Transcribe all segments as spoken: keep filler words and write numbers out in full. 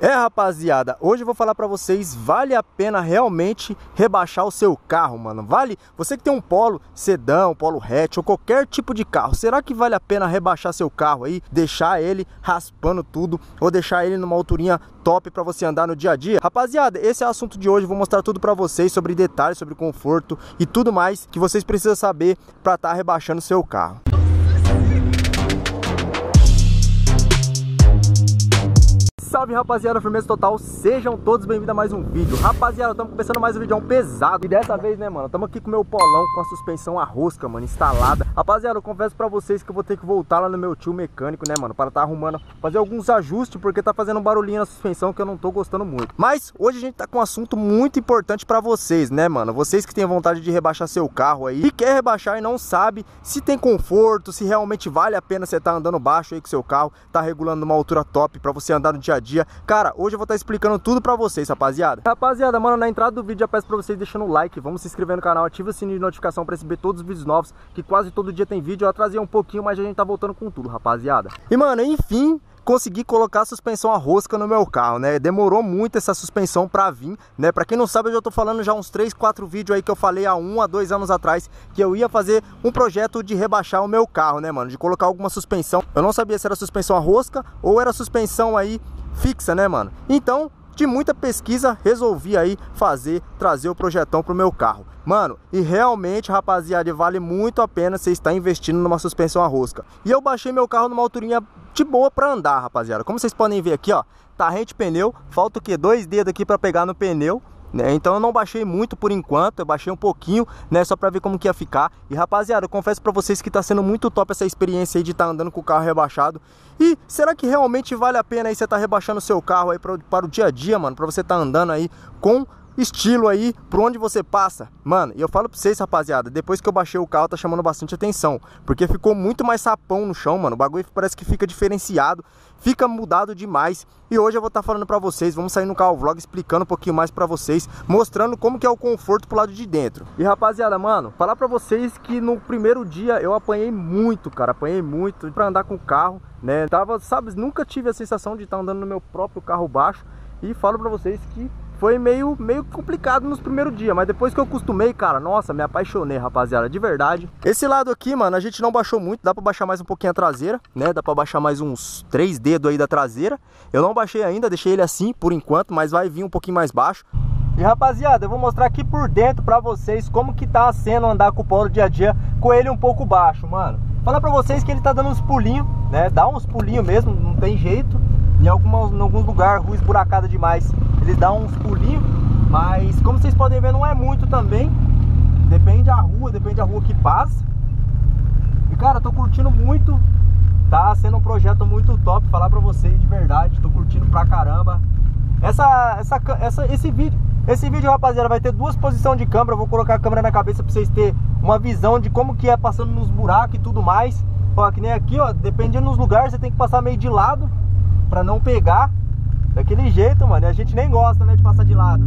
É, rapaziada, hoje eu vou falar pra vocês, vale a pena realmente rebaixar o seu carro, mano? Vale? Você que tem um Polo sedã, um Polo hatch ou qualquer tipo de carro, será que vale a pena rebaixar seu carro aí, deixar ele raspando tudo ou deixar ele numa alturinha top pra você andar no dia a dia? Rapaziada, esse é o assunto de hoje, vou mostrar tudo pra vocês sobre detalhes, sobre conforto e tudo mais que vocês precisam saber pra estar rebaixando seu carro. Salve, rapaziada, firmeza total, sejam todos bem-vindos a mais um vídeo. Rapaziada, estamos começando mais um vídeo pesado. E dessa vez, né, mano, estamos aqui com o meu Polão com a suspensão a rosca, mano, instalada. Rapaziada, eu confesso pra vocês que eu vou ter que voltar lá no meu tio mecânico, né, mano, para tá arrumando, fazer alguns ajustes, porque tá fazendo um barulhinho na suspensão que eu não tô gostando muito. Mas hoje a gente tá com um assunto muito importante pra vocês, né, mano, vocês que têm vontade de rebaixar seu carro aí e quer rebaixar e não sabe se tem conforto, se realmente vale a pena você tá andando baixo aí com seu carro, tá regulando numa altura top pra você andar no dia a dia. dia. Cara, hoje eu vou estar explicando tudo pra vocês, rapaziada. Rapaziada, mano, na entrada do vídeo já peço pra vocês deixando o like, vamos se inscrever no canal, ativa o sininho de notificação pra receber todos os vídeos novos, que quase todo dia tem vídeo. Eu atrasei um pouquinho, mas a gente tá voltando com tudo, rapaziada. E, mano, enfim, consegui colocar a suspensão a rosca no meu carro, né? Demorou muito essa suspensão pra vir, né? Pra quem não sabe, eu já tô falando já uns três, quatro vídeos aí que eu falei há um a dois anos atrás que eu ia fazer um projeto de rebaixar o meu carro, né, mano? De colocar alguma suspensão. Eu não sabia se era suspensão a rosca ou era suspensão aí fixa, né, mano? Então, de muita pesquisa, resolvi aí fazer, trazer o projetão pro meu carro. Mano, e realmente, rapaziada, vale muito a pena você estar investindo numa suspensão a rosca. E eu baixei meu carro numa alturinha de boa pra andar, rapaziada. Como vocês podem ver aqui, ó, tá rente pneu, falta o quê? Dois dedos aqui pra pegar no pneu, né? Então eu não baixei muito por enquanto, eu baixei um pouquinho, né, só pra ver como que ia ficar. E, rapaziada, eu confesso pra vocês que tá sendo muito top essa experiência aí de estar tá andando com o carro rebaixado. E será que realmente vale a pena aí você tá rebaixando o seu carro aí pra, para o dia a dia, mano? Pra você tá andando aí com estilo aí, por onde você passa. Mano, e eu falo pra vocês, rapaziada, depois que eu baixei o carro, tá chamando bastante atenção, porque ficou muito mais sapão no chão, mano. O bagulho parece que fica diferenciado, fica mudado demais. E hoje eu vou estar tá falando pra vocês, vamos sair no carro vlog explicando um pouquinho mais pra vocês, mostrando como que é o conforto pro lado de dentro. E, rapaziada, mano, falar pra vocês que no primeiro dia eu apanhei muito, cara, apanhei muito pra andar com o carro, né? Tava, sabe, nunca tive a sensação de estar tá andando no meu próprio carro baixo. E falo pra vocês que foi meio, meio complicado nos primeiros dias, mas depois que eu acostumei, cara, nossa, me apaixonei, rapaziada, de verdade. Esse lado aqui, mano, a gente não baixou muito, dá pra baixar mais um pouquinho a traseira, né? Dá pra baixar mais uns três dedos aí da traseira. Eu não baixei ainda, deixei ele assim por enquanto, mas vai vir um pouquinho mais baixo. E, rapaziada, eu vou mostrar aqui por dentro pra vocês como que tá sendo andar com o Polo dia a dia com ele um pouco baixo, mano. Falar pra vocês que ele tá dando uns pulinhos, né? Dá uns pulinhos mesmo, não tem jeito. Em, algumas, em alguns lugares, rua esburacada demais, ele dá uns pulinhos, mas como vocês podem ver, não é muito também. Depende da rua, depende da rua que passa. E, cara, tô curtindo muito. Tá sendo um projeto muito top, falar pra vocês de verdade. Tô curtindo pra caramba. Essa, essa, essa, esse vídeo, esse vídeo, rapaziada, vai ter duas posições de câmera. Eu vou colocar a câmera na cabeça pra vocês terem uma visão de como que é passando nos buracos e tudo mais. Ó, que nem aqui, ó, dependendo dos lugares, você tem que passar meio de lado pra não pegar daquele jeito, mano. E a gente nem gosta, né, de passar de lado.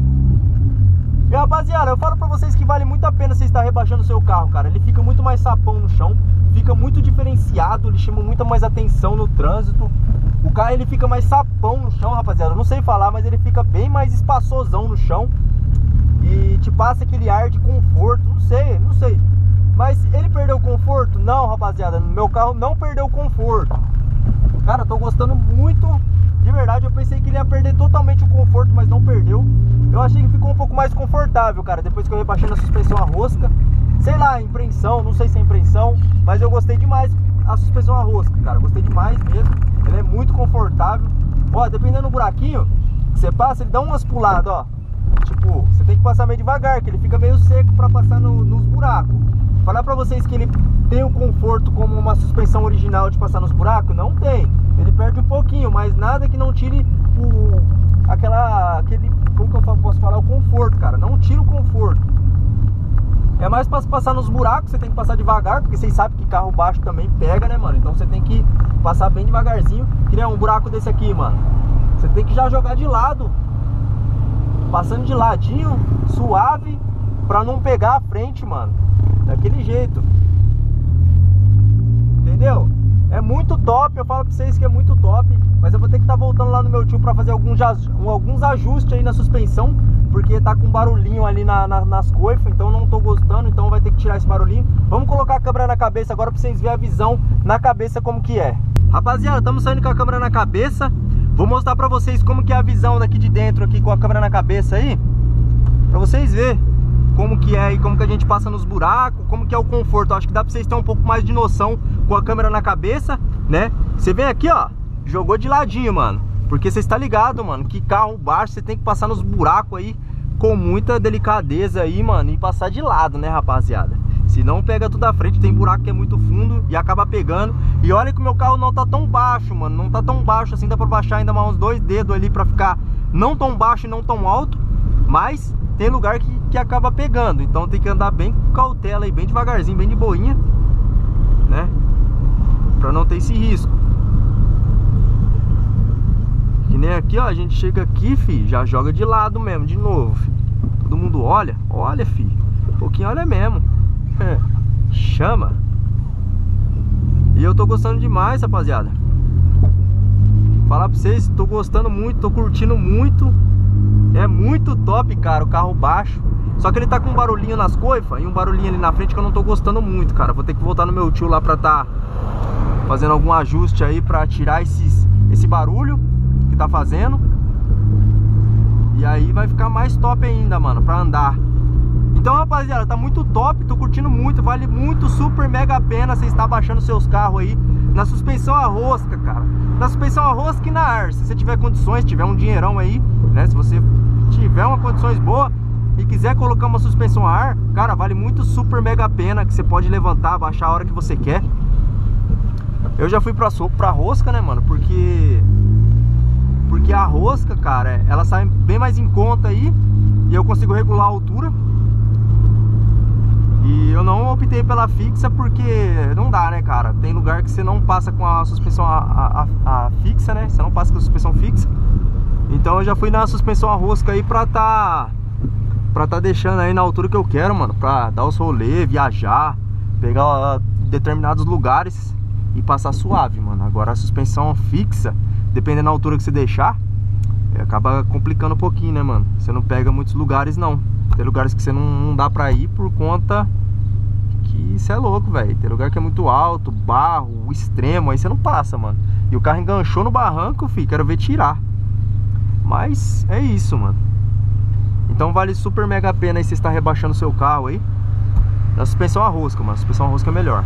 E, rapaziada, eu falo pra vocês que vale muito a pena você estar rebaixando o seu carro, cara. Ele fica muito mais sapão no chão, fica muito diferenciado, ele chama muito mais atenção no trânsito. O carro, ele fica mais sapão no chão, rapaziada. Eu não sei falar, mas ele fica bem mais espaçosão no chão. E te passa aquele ar de conforto, não sei, não sei. Mas ele perdeu o conforto? Não, rapaziada, meu carro não perdeu o conforto. Cara, eu tô gostando muito, de verdade. Eu pensei que ele ia perder totalmente o conforto, mas não perdeu. Eu achei que ficou um pouco mais confortável, cara, depois que eu rebaixei na suspensão a rosca. Sei lá, impressão, não sei se é impressão, mas eu gostei demais a suspensão a rosca, cara. Gostei demais mesmo, ele é muito confortável. Ó, dependendo do buraquinho que você passa, ele dá umas puladas, ó. Tipo, você tem que passar meio devagar, que ele fica meio seco pra passar no, nos buracos. Falar pra vocês que ele tem o conforto como uma suspensão original de passar nos buracos? Não tem. Ele perde um pouquinho, mas nada que não tire o... Aquela... Aquele... Como que eu posso falar? O conforto, cara. Não tira o conforto. É mais pra passar nos buracos, você tem que passar devagar, porque vocês sabem que carro baixo também pega, né, mano? Então você tem que passar bem devagarzinho. Que nem um buraco desse aqui, mano. Você tem que já jogar de lado. Passando de ladinho, suave, pra não pegar a frente, mano. Daquele jeito. Entendeu? É muito top, eu falo pra vocês que é muito top. Mas eu vou ter que estar tá voltando lá no meu tio pra fazer alguns, alguns ajustes aí na suspensão, porque tá com um barulhinho ali na, na, nas coifas, então não tô gostando, então vai ter que tirar esse barulhinho. Vamos colocar a câmera na cabeça agora pra vocês verem a visão na cabeça como que é. Rapaziada, estamos saindo com a câmera na cabeça. Vou mostrar pra vocês como que é a visão daqui de dentro aqui com a câmera na cabeça aí, pra vocês verem como que é e como que a gente passa nos buracos, como que é o conforto. Acho que dá pra vocês terem um pouco mais de noção com a câmera na cabeça, né? Você vem aqui, ó, jogou de ladinho, mano, porque você está ligado, mano, que carro baixo você tem que passar nos buracos aí com muita delicadeza aí, mano, e passar de lado, né, rapaziada? Se não pega tudo à frente, tem buraco que é muito fundo e acaba pegando. E olha que o meu carro não tá tão baixo, mano, não tá tão baixo assim, dá pra baixar ainda mais uns dois dedos ali pra ficar não tão baixo e não tão alto, mas tem lugar que, que acaba pegando, então tem que andar bem com cautela e bem devagarzinho, bem de boinha, né, pra não ter esse risco. Que nem aqui, ó, a gente chega aqui, fi, já joga de lado mesmo, de novo, fi. Todo mundo olha, olha, fi, um pouquinho olha mesmo. Chama. E eu tô gostando demais, rapaziada. Falar pra vocês, tô gostando muito, tô curtindo muito. É muito top, cara, o carro baixo. Só que ele tá com um barulhinho nas coifas e um barulhinho ali na frente que eu não tô gostando muito, cara. Vou ter que voltar no meu tio lá pra tá fazendo algum ajuste aí pra tirar esses, esse barulho que tá fazendo. E aí vai ficar mais top ainda, mano, pra andar. Então, rapaziada, tá muito top, tô curtindo muito. Vale muito, super mega a pena você estar baixando seus carros aí na suspensão a rosca, cara. Na suspensão a rosca e na ar. Se você tiver condições, tiver um dinheirão aí, né? Se você tiver uma condições boa e quiser colocar uma suspensão a ar, cara, vale muito, super mega a pena. Que você pode levantar, baixar a hora que você quer. Eu já fui pra, pra rosca, né, mano? Porque Porque a rosca, cara, ela sai bem mais em conta aí. E eu consigo regular a altura. E eu não optei pela fixa porque não dá, né, cara? Tem lugar que você não passa com a suspensão a, a, a fixa, né? Você não passa com a suspensão fixa. Então eu já fui na suspensão a rosca aí pra tá Pra tá deixando aí na altura que eu quero, mano. Pra dar os rolês, viajar, pegar uh, determinados lugares e passar suave, mano. Agora a suspensão fixa, dependendo da altura que você deixar, acaba complicando um pouquinho, né, mano? Você não pega muitos lugares, não. Tem lugares que você não, não dá pra ir por conta que isso é louco, velho. Tem lugar que é muito alto, barro, extremo, aí você não passa, mano. E o carro enganchou no barranco, fi, quero ver tirar. Mas é isso, mano. Então vale super mega a pena aí você estar rebaixando seu carro aí na suspensão a rosca, mano. A suspensão a rosca é melhor.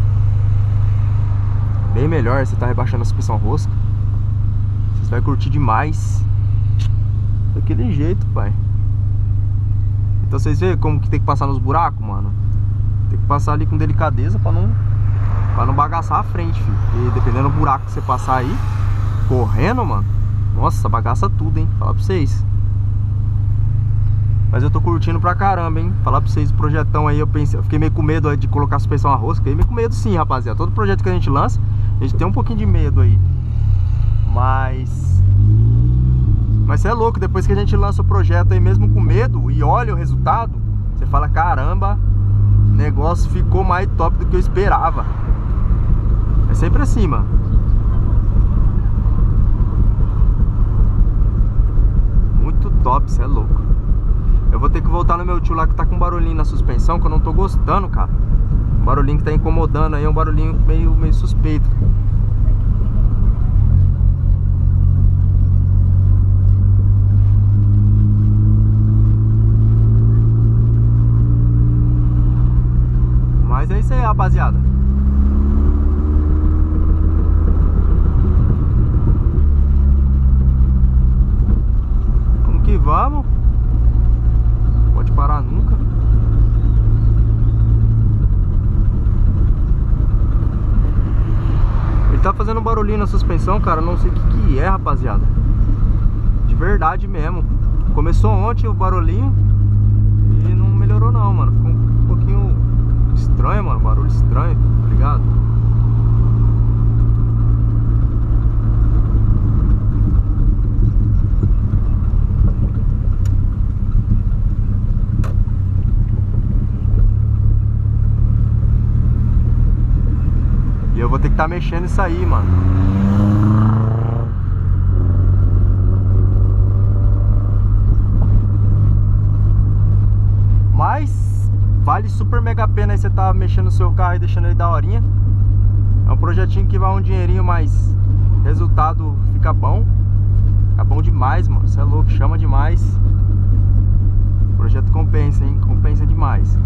Bem melhor você tá rebaixando a suspensão a rosca. Você vai curtir demais. Daquele jeito, pai. Então vocês veem como que tem que passar nos buracos, mano. Tem que passar ali com delicadeza pra não, pra não bagaçar a frente, filho. E dependendo do buraco que você passar aí, correndo, mano, nossa, bagaça tudo, hein. Falar pra vocês. Mas eu tô curtindo pra caramba, hein. Falar pra vocês, o projetão aí, eu pensei, eu fiquei meio com medo de colocar a suspensão a rosca. Fiquei meio com medo sim, rapaziada. Todo projeto que a gente lança, a gente tem um pouquinho de medo aí. Mas... Mas você é louco, depois que a gente lança o projeto aí mesmo com medo e olha o resultado, você fala, caramba, o negócio ficou mais top do que eu esperava. É sempre assim, mano. Muito top, você é louco. Eu vou ter que voltar no meu tio lá que tá com um barulhinho na suspensão que eu não tô gostando, cara. Um barulhinho que tá incomodando aí, é um barulhinho meio, meio suspeito. Mas é isso aí, rapaziada. Vamos que vamos. Pode parar nunca. Ele tá fazendo um barulhinho na suspensão, cara. Não sei o que que é, rapaziada. De verdade mesmo. Começou ontem o barulhinho e não melhorou não, mano. Ficou um pouquinho estranho, mano, barulho estranho, tá ligado? E eu vou ter que que tá mexendo isso aí, mano. Mas vale super mega a pena aí você tá mexendo no seu carro e deixando ele daorinha. É um projetinho que vai um dinheirinho, mas resultado fica bom. Fica bom demais, mano. Você é louco, chama demais. O projeto compensa, hein? Compensa demais.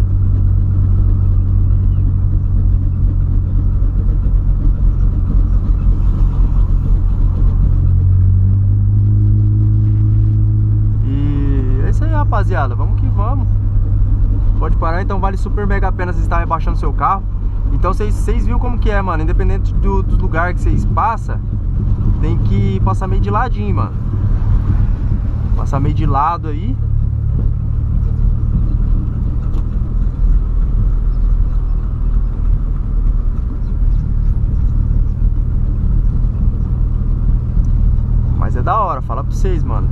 E é isso aí, rapaziada. Vamos que vamos. Pode parar, então vale super mega a pena você estar rebaixando seu carro. Então vocês viram como que é, mano. Independente do, do lugar que vocês passam, tem que passar meio de ladinho, mano. Passar meio de lado aí. Mas é da hora, fala pra vocês, mano.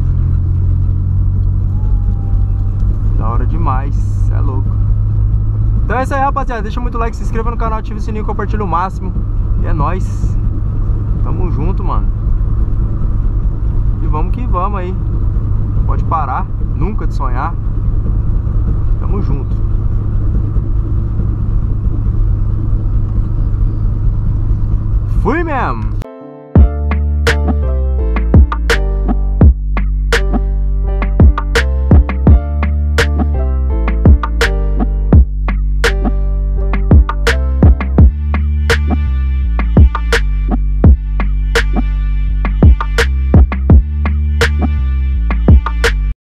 Da hora demais, cê é louco. Então é isso aí, rapaziada. Deixa muito like, se inscreva no canal, ativa o sininho, compartilha o máximo. E é nóis. Tamo junto, mano. E vamos que vamos aí. Não pode parar nunca de sonhar. Tamo junto. Fui mesmo.